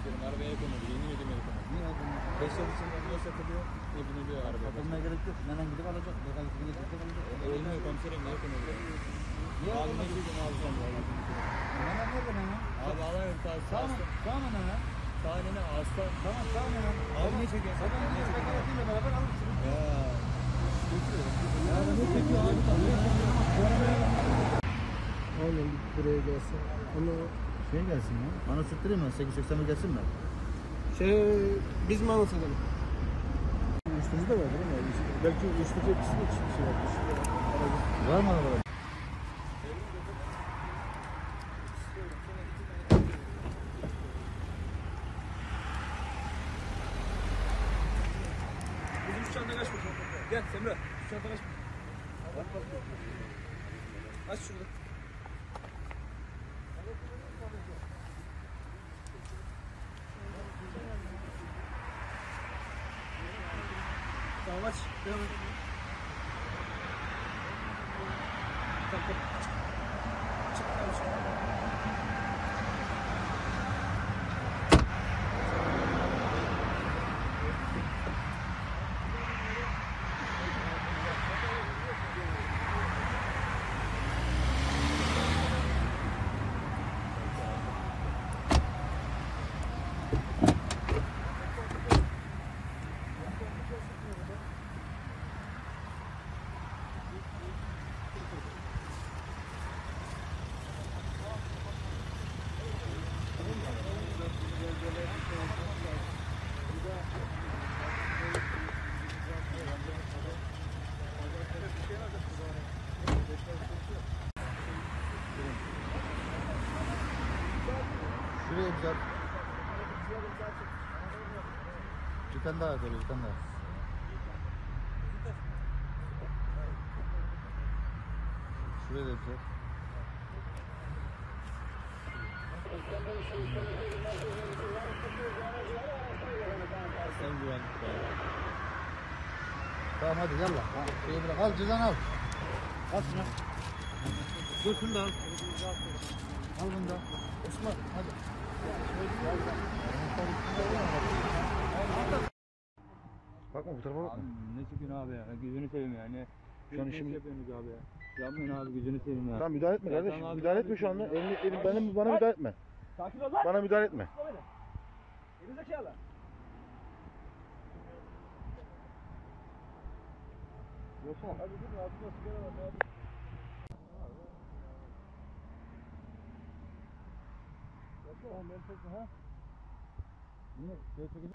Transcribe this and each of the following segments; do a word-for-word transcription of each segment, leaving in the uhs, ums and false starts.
ederim. Arabaya ekonomi. Yemin ediyorum ekonomi. Niye ekonomi? Beş yıl içinde niye satılıyor? Ne biniliyor arabaya? Satılmaya gerek yok. Neden gidip alacak? Neden gidip gidip alacak? Olmuyor komiserim. Niye ekonomi? Niye Abi ne ekonomi? çekim alacağım ya? Neden nerede lan ya? Abi alayım tarzı. Sağ mı? Sağ mı lan? Sahnene aslan. Tamam sağ mı lan? Abi ne çekiyorsun? Adam Ne gidiyor çekiyorsun? mekanetiyle beraber alırsın. Ya. Ya ne çekiyor abi? Aynen bir buraya gelsin. Onu Şey gelsin ya. Bana sıktırayım mı? sekiz seksen bir gelsin mi? şey biz mi anlatalım? Uyuşturucu da vardır ama belki uyuşturucu etkisi de bir şey yapmış. Var mı arabada? Bizim şu çanta kaç bakayım? Gel Semra. Şu çanta kaç Aç şurada. Tamam aç. Devam et. Tamam tamam. Çık. Çık. Tamam çık. Şuraya güzel. Bir tane daha böyle bir tane daha. Şuraya da güzel. Sen güvenlik ya. Tamam hadi yallah. Ha, şeyi bırak. Al cüzdan al. Al şunu. Dur şunu da al. Al bunu da. Osman hadi. Bakma bu tarafa bakma. Abi ne çekiyorsun abi ya? Gözünü seveyim ya. Ne? Şu an Ne işim- yapıyorsunuz abi ya? Yapmayın abi gözünü seveyim ya. Tamam müdahale etme Ya kardeşim. tamam abi, Müdahale tamam etme şu anda. abi. Elini, elim, benim, bana müdahale etme. Sakin ol lan. Bana müdahale etme. Geri zekalı. Yoksa Hadi dur ağzına sigara var. Hadi. Yapma oğlum beni çekme ha. niye? Şöyle çekeceğim.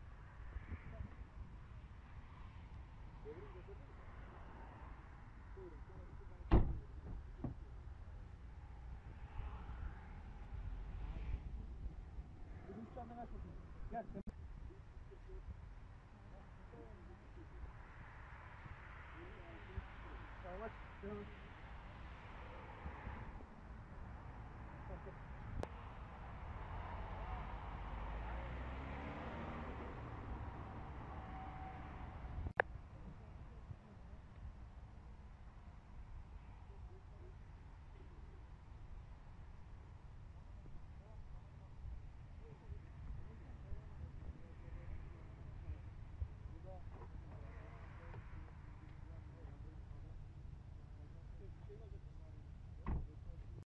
Bizim şu anda kaç bakayım. Gel sen. Tamam aç. Devam et.